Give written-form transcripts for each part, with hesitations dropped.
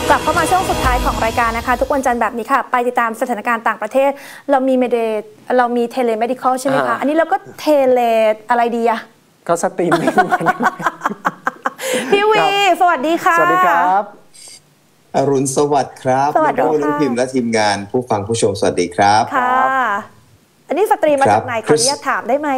กลับเข้ามาช่วงสุดท้ายของรายการนะคะทุกวันจันทร์แบบนี้ค่ะไปติดตามสถานการณ์ต่างประเทศเรามีเทเลเมดิคอลใช่ไหมคะอันนี้เราก็เทเลอะไรดีอะก็สตรีมมิ่งพี่วีสวัสดีค่ะสวัสดีครับอรุณสวัสดิ์ครับสวัสดีค่ะน้องพิมพ์และทีมงานผู้ฟังผู้ชมสวัสดีครับค่ะอันนี้สตรีมมาจากไหนขออนุญาตถามได้ไหม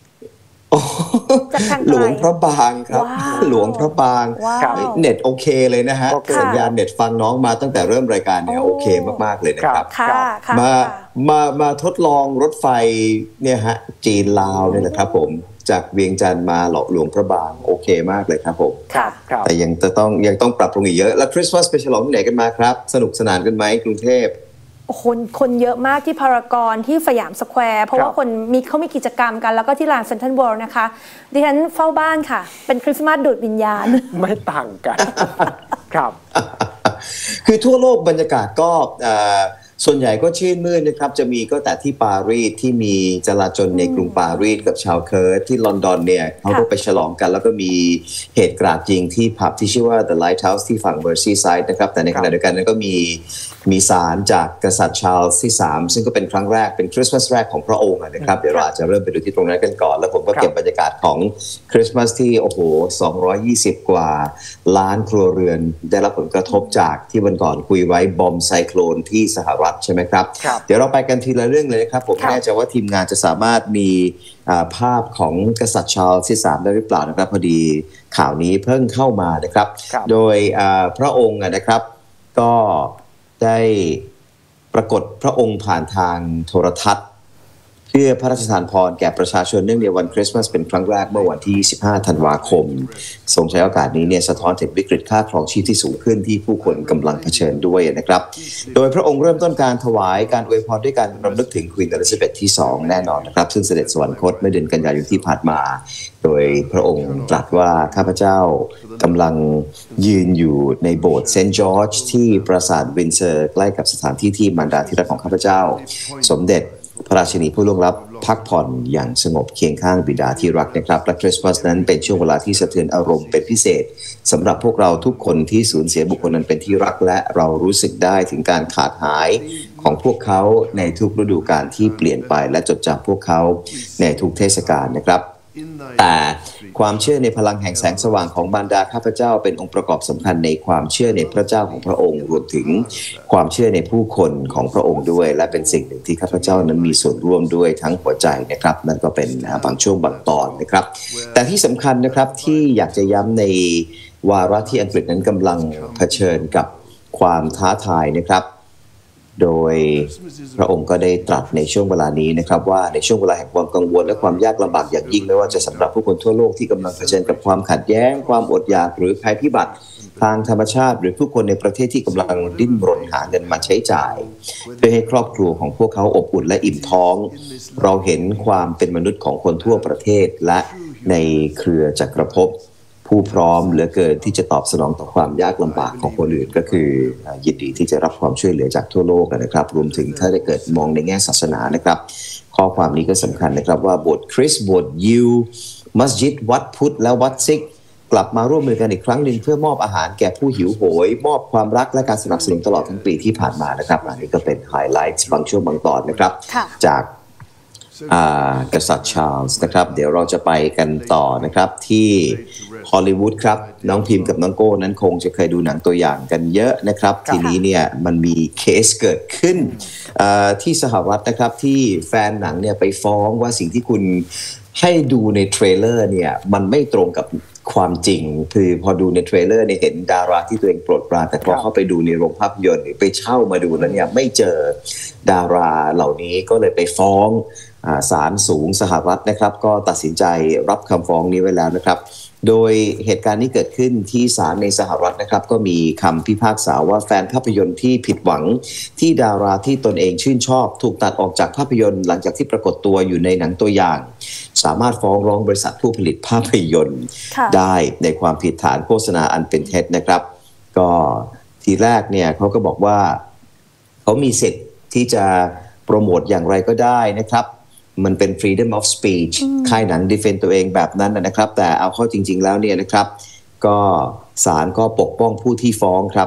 จากทางไกลหลวงพระบางครับหลวงพระบางเน็ตโอเคเลยนะฮะสัญญาณเน็ตฟังน้องมาตั้งแต่เริ่มรายการเนี่ยโอเคมากๆเลยนะครับมาทดลองรถไฟเนี่ยฮะจีนลาวเนี่ยแหละครับผมจากเวียงจันทร์มาหลวงพระบางโอเคมากเลยครับผมแต่ยังต้องปรับปรุงอีกเยอะแล้วคริสต์มาสไปฉลองที่ไหนกันมาครับสนุกสนานกันไหมกรุงเทพคนเยอะมากที่พารากอนที่สยามสแควร์เพราะว่าเขามีกิจกรรมกันแล้วก็ที่ลานเซ็นทรัลเวิลด์นะคะดิฉันเฝ้าบ้านค่ะเป็นคริสต์มาสดูดวิญญาณไม่ต่างกันครับคือทั่วโลกบรรยากาศก็ส่วนใหญ่ก็ชื่นมื่นนะครับจะมีก็แต่ที่ปารีสที่มีจลาจลในกรุงปารีสกับชาวเคิร์ดที่ลอนดอนเนี่ยเขาก็ไปฉลองกันแล้วก็มีเหตุกราดยิงที่ผับที่ชื่อว่า The Lighthouse ที่ฝั่ง Merseyside นะครับแต่ในขณะเดียวกันนั้นก็มีศาลจากกษัตริย์ชาร์ลส์ที่3ซึ่งก็เป็นครั้งแรกเป็นคริสต์มาสแรกของพระองค์นะครับเดี๋ยวเราอาจจะเริ่มไปดูที่ตรงนั้นกันก่อนแล้วผมก็เก็บบรรยากาศของคริสต์มาสที่โอ้โห220กว่าล้านครัวเรือนได้รับผลกระทบจากที่วันก่อนคุยไว้บอมไซโคลนที่สหรัฐใช่ไหมครับเดี๋ยวเราไปกันทีละเรื่องเลยนะครับผมไม่แน่ใจว่าทีมงานจะสามารถมีภาพของกษัตริย์ชาร์ลส์ที่3ได้หรือเปล่านะครับพอดีข่าวนี้เพิ่งเข้ามานะครับโดยพระองค์นะครับก็ได้ปรากฏพระองค์ผ่านทางโทรทัศน์เพื่อพระราชทานพรแก่ประชาชนเนื่องในวันคริสต์มาสเป็นครั้งแรกเมื่อวันที่25ธันวาคมทรงใช้โอกาสนี้เนี่ยสะท้อนถึงวิกฤตค่าครองชีพที่สูงขึ้นที่ผู้คนกำลังเผชิญด้วยนะครับโดยพระองค์เริ่มต้นการถวายการอวยพรด้วยการรำลึกถึงควีนอลิซาเบธที่2แน่นอนนะครับซึ่งเสด็จสวรรคตเมื่อเดือนกันยายนที่ผ่านมาโดยพระองค์ตรัสว่าข้าพเจ้ากำลังยืนอยู่ในโบสถ์เซนต์จอร์จที่ปราสาทวินเซอร์ใกล้กับสถานที่ที่มารดาธิราชของข้าพเจ้าสมเด็จพระราชินีผู้ล่วงลับพักผ่อนอย่างสงบเคียงข้างบิดาที่รักนะครับและคริสต์มาสนั้นเป็นช่วงเวลาที่สะเทือนอารมณ์เป็นพิเศษสำหรับพวกเราทุกคนที่สูญเสียบุคคลนั้นเป็นที่รักและเรารู้สึกได้ถึงการขาดหายของพวกเขาในทุกฤดูกาลที่เปลี่ยนไปและจดจำพวกเขาในทุกเทศกาลนะครับแต่ความเชื่อในพลังแห่งแสงสว่างของบรรดาข้าพเจ้าเป็นองค์ประกอบสำคัญในความเชื่อในพระเจ้าของพระองค์รวมถึงความเชื่อในผู้คนของพระองค์ด้วยและเป็นสิ่งหนึ่งที่ข้าพเจ้านั้นมีส่วนร่วมด้วยทั้งหัวใจนะครับนั่นก็เป็นบางช่วงบางตอนนะครับแต่ที่สำคัญนะครับที่อยากจะย้ำในวาระที่อังกฤษนั้นกำลังเผชิญกับความท้าทายนะครับโดยพระองค์ก็ได้ตรัสในช่วงเวลานี้นะครับว่าในช่วงเวลาแห่งความกังวลและความยากลำบากอย่างยิ่งไม่ว่าจะสำหรับผู้คนทั่วโลกที่กำลังเผชิญกับความขัดแย้งความอดอยากหรือภัยพิบัติทางธรรมชาติหรือผู้คนในประเทศที่กำลังดิ้นรนหาเงินมาใช้จ่ายเพื่อให้ครอบครัวของพวกเขาอบอุ่นและอิ่มท้องเราเห็นความเป็นมนุษย์ของคนทั่วประเทศและในเครือจักรภพผู้พร้อมเหลือเกินที่จะตอบสนองต่อความยากลำบากของคนอื่นก็คือยินดีที่จะรับความช่วยเหลือจากทั่วโลกนะครับรวมถึงถ้าได้เกิดมองในแง่ศาสนานะครับข้อความนี้ก็สำคัญนะครับว่าโบสถ์คริสต์โบสถ์ยิวมัสยิดวัดพุทธและวัดซิกกลับมาร่วมมือกันอีกครั้งหนึ่งเพื่อมอบอาหารแก่ผู้หิวโหยมอบความรักและการสนับสนุนตลอดทั้งปีที่ผ่านมานะครับอันนี้ก็เป็นไฮไลท์บางช่วงบางตอนนะครับจากกษัตริย์ชาร์ลส์นะครับเดี๋ยวเราจะไปกันต่อนะครับที่ฮอลลีวูดครับน้องพิมพ์กับน้องโก้นั้นคงจะเคยดูหนังตัวอย่างกันเยอะนะครับทีนี้เนี่ยมันมีเคสเกิดขึ้นที่สหรัฐนะครับที่แฟนหนังเนี่ยไปฟ้องว่าสิ่งที่คุณให้ดูในเทรลเลอร์เนี่ยมันไม่ตรงกับความจริงคือพอดูในเทรลเลอร์เนี่ยเห็นดาราที่ตัวเองโปรดปรานแต่พอเข้าไปดูในโรงภาพยนตร์หรือไปเช่ามาดูแล้วเนี่ยไม่เจอดาราเหล่านี้ก็เลยไปฟ้องศาลสูงสหรัฐนะครับก็ตัดสินใจรับคำฟ้องนี้ไว้แล้วนะครับโดยเหตุการณ์นี้เกิดขึ้นที่ศาลในสหรัฐนะครับก็มีคำพิพากษาว่าแฟนภาพยนตร์ที่ผิดหวังที่ดาราที่ตนเองชื่นชอบถูกตัดออกจากภาพยนตร์หลังจากที่ปรากฏตัวอยู่ในหนังตัวอย่างสามารถฟ้องร้องบริษัทผู้ผลิตภาพยนตร์ได้ในความผิดฐานโฆษณาอันเป็นเท็จนะครับก็ทีแรกเนี่ยเขาก็บอกว่าเขามีสิทธิ์ที่จะโปรโมทอย่างไรก็ได้นะครับมันเป็น freedom of speech ค่ายหนัง defend ตัวเองแบบนั้นนะครับแต่เอาเข้าจริงๆแล้วเนี่ยนะครับก็ศาลก็ปกป้องผู้ที่ฟ้องครับ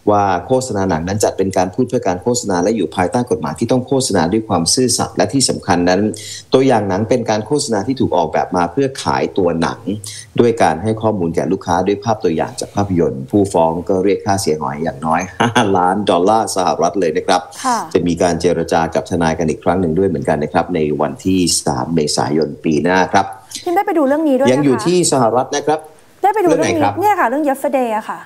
ว่าโฆษณาหนังนั้นจัดเป็นการพูดเพื่อการโฆษณาและอยู่ภายใต้กฎหมายที่ต้องโฆษณาด้วยความซื่อสัตย์และที่สำคัญนั้นตัวอย่างหนังเป็นการโฆษณาที่ถูกออกแบบมาเพื่อขายตัวหนังด้วยการให้ข้อมูลแก่ลูกค้าด้วยภาพตัวอย่างจากภาพยนตร์ผู้ฟ้องก็เรียกค่าเสียหายอย่างน้อย$5 ล้านเลยนะครับจะมีการเจรจากับทนายกันอีกครั้งหนึ่งด้วยเหมือนกันนะครับในวันที่3 เมษายนปีหน้าครับพี่ได้ไปดูเรื่องนี้ด้วยนะคะยังอยู่ที่สหรัฐนะครับได้ไปดูเรื่องนี้เนี่ยค่ะเรื่อง Yesterday อะค่ะ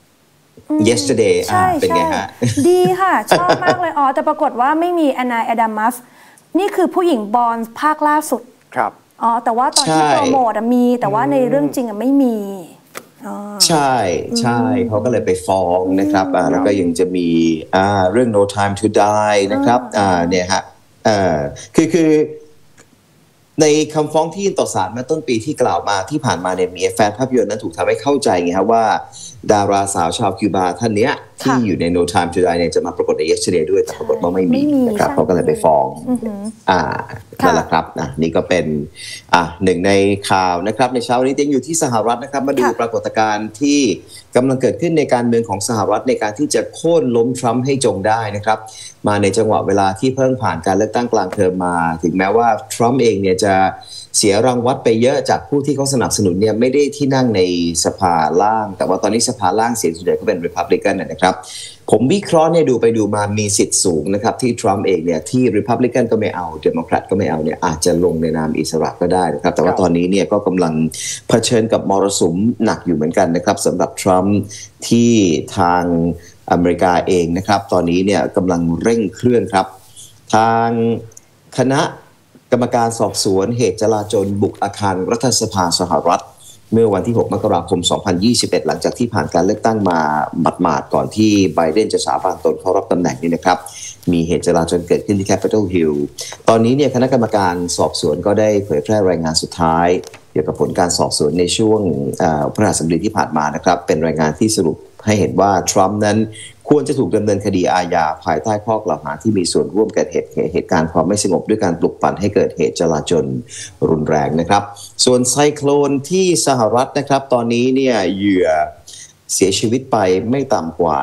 yesterday เป็นไงฮะดีค่ะชอบมากเลยแต่ปรากฏว่าไม่มีแอนนาแอดัมมัสนี่คือผู้หญิงบอนด์ภาคล่าสุดครับแต่ว่าตอนที่โปรโมทมีแต่ว่าในเรื่องจริงไม่มีใช่เขาก็เลยไปฟ้องนะครับแล้วก็ยังจะมีเรื่อง No Time to Die นะครับเนี่ยฮะคือในคำฟ้องที่ยื่นต่อศาลเมื่อต้นปีที่กล่าวมาที่ผ่านมาเนี่ยมีแฟนภาพยนตร์นั้นถูกทำให้เข้าใจไงครับว่าดาราสาวชาวคิวบาท่านเนี้ยที่อยู่ใน No Time to Die เนี่ยจะมาปรากฏใน Yesterday ด้วยแต่ปรากฏว่าไม่มีนะครับเขาก็เลยไปฟ้องนั่นแหละครับนี่ก็เป็นหนึ่งในข่าวนะครับในเช้านี้ยังอยู่ที่สหรัฐนะครับมาดูปรากฏการณ์ที่กำลังเกิดขึ้นในการเมืองของสหรัฐในการที่จะโค่นล้มทรัมป์ให้จงได้นะครับมาในจังหวะเวลาที่เพิ่งผ่านการเลือกตั้งกลางเทอมมาถึงแม้ว่าทรัมป์เองเนี่ยจะเสียรางวัลไปเยอะจากผู้ที่เขาสนับสนุนเนี่ยไม่ได้ที่นั่งในสภาล่างแต่ว่าตอนนี้สภาล่างเสียงส่วนใหญ่ก็เป็น Republican นะครับผมวิเคราะห์เนี่ยดูไปดูมามีสิทธิ์สูงนะครับที่ทรัมป์เองเนี่ยที่ Republican ก็ไม่เอา Democrat ก็ไม่เอาเนี่ยอาจจะลงในนามอิสระก็ได้นะครับแต่ว่าตอนนี้เนี่ยก็กำลังเผชิญกับมรสุมหนักอยู่เหมือนกันนะครับสำหรับทรัมป์ที่ทางอเมริกาเองนะครับตอนนี้เนี่ยกำลังเร่งเครื่องครับทางคณะกรรมการสอบสวนเหตุจลาจลบุกอาคารรัฐสภาสหรัฐเมื่อวันที่6 มกราคม 2021 หลังจากที่ผ่านการเลือกตั้งมาหมาดๆก่อนที่ไบเดนจะสาบานตนเข้ารับตำแหน่งนี้นะครับมีเหตุจลาจลเกิดขึ้นที่ Capitol Hill ตอนนี้เนี่ยคณะกรรมการสอบสวนก็ได้เผยแพร่รายงานสุดท้ายเกี่ยวกับผลการสอบสวนในช่วงพฤหัสบดีที่ผ่านมานะครับเป็นรายงานที่สรุปให้เห็นว่าทรัมป์นั้นควรจะถูกดำเนินคดีอาญาภายใต้ข้อกล่าวหาที่มีส่วนร่วมกับเหตุการณ์ความไม่สงบด้วยการปลุกปั่นให้เกิดเหตุจลาจลรุนแรงนะครับส่วนไซโคลนที่สหรัฐนะครับตอนนี้เนี่ยเหยื่อเสียชีวิตไปไม่ต่ำกว่า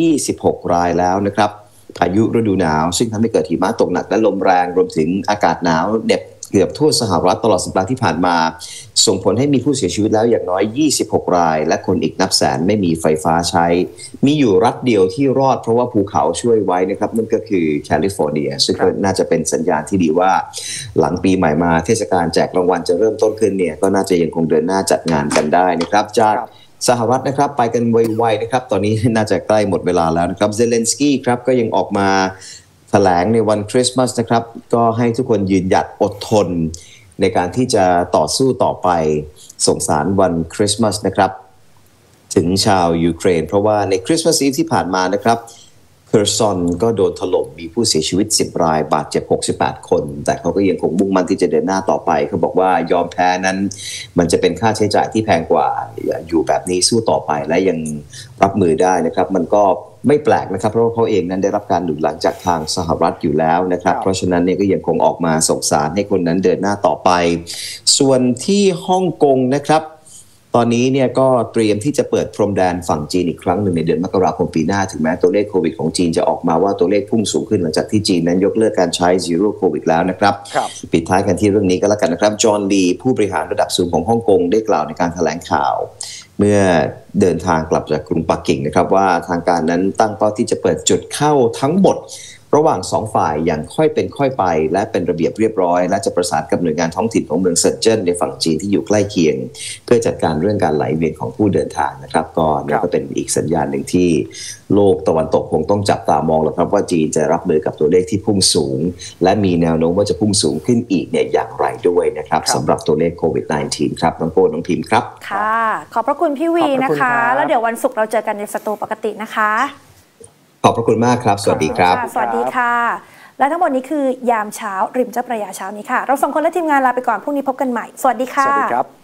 26 รายแล้วนะครับพายุฤดูหนาวซึ่งทำให้เกิดหิมะตกหนักและลมแรงรวมถึงอากาศหนาวเหน็บเกือบทั่วสหรัฐตลอดสัปดาห์ที่ผ่านมาส่งผลให้มีผู้เสียชีวิตแล้วอย่างน้อย26 รายและคนอีกนับแสนไม่มีไฟฟ้าใช้มีอยู่รัฐเดียวที่รอดเพราะว่าภูเขาช่วยไว้นะครับนั่นก็คือแคลิฟอร์เนียซึ่งน่าจะเป็นสัญญาณที่ดีว่าหลังปีใหม่มาเทศกาลแจกรางวัลจะเริ่มต้นขึ้นเนี่ยก็น่าจะยังคงเดินหน้าจัดงานกันได้นะครับจากสหรัฐนะครับไปกันไวๆนะครับตอนนี้น่าจะใกล้หมดเวลาแล้วนะครับเซเลนสกี้ครับก็ยังออกมาแถลงในวันคริสต์มาสนะครับก็ให้ทุกคนยืนหยัดอดทนในการที่จะต่อสู้ต่อไปส่งสารวันคริสต์มาสนะครับถึงชาวยูเครนเพราะว่าในคริสต์มาสอีฟที่ผ่านมานะครับเคอร์ซอนก็โดนถล่มมีผู้เสียชีวิต10 รายบาดเจ็บ68 คนแต่เขาก็ยังคงมุ่งมั่นที่จะเดินหน้าต่อไปเขาบอกว่ายอมแพ้นั้นมันจะเป็นค่าใช้จ่ายที่แพงกว่าอยู่แบบนี้สู้ต่อไปและยังรับมือได้นะครับมันก็ไม่แปลกนะครับเพราะว่าเขาเองนั้นได้รับการหนุนหลังจากทางสหรัฐอยู่แล้วนะครับเพราะฉะนั้นเนี่ยก็ยังคงออกมาส่งสารให้คนนั้นเดินหน้าต่อไปส่วนที่ฮ่องกงนะครับตอนนี้เนี่ยก็เตรียมที่จะเปิดพรมแดนฝั่งจีนอีกครั้งหนึ่งในเดือนมกราคมปีหน้าถึงแม้ตัวเลขโควิดของจีนจะออกมาว่าตัวเลขพุ่งสูงขึ้นหลังจากที่จีนนั้นยกเลิกการใช้ Zero Covid แล้วนะครับปิดท้ายกันที่เรื่องนี้ก็แล้วกันนะครับจอห์นลีผู้บริหารระดับสูงของฮ่องกงได้กล่าวในการแถลงข่าวเมื่อเดินทางกลับจากกรุงปักกิ่งนะครับว่าทางการนั้นตั้งเป้าที่จะเปิดจุดเข้าทั้งหมดระหว่าง2 ฝ่ายอย่างค่อยเป็นค่อยไปและเป็นระเบียบเรียบร้อยและจะประสานกับหน่วยงานท้องถิ่นของเมืองเซินเจิ้นในฝั่งจีนที่อยู่ใกล้เคียงเพื่อจัดการเรื่องการไหลเวียนของผู้เดินทางนะครับก็นี่ก็เป็นอีกสัญญาณหนึ่งที่โลกตะวันตกคงต้องจับตามองแล้วครับว่าจีนจะรับมือกับตัวเลขที่พุ่งสูงและมีแนวโน้มว่าจะพุ่งสูงขึ้นอีกเนี่ยอย่างไรด้วยนะครับสำหรับตัวเลขโควิด -19 ครับน้องโป้น้องพิมพ์ครับค่ะขอบพระคุณพี่วีนะคะแล้วเดี๋ยววันศุกร์เราเจอกันในสตูปกตินะคะขอบพระคุณมากครับสวัสดีครับสวัสดีค่ะและทั้งหมดนี้คือยามเช้าริมเจ้าพระยาเช้านี้ค่ะเรา2 คนและทีมงานลาไปก่อนพรุ่งนี้พบกันใหม่สวัสดีค่ะสวัสดีครับ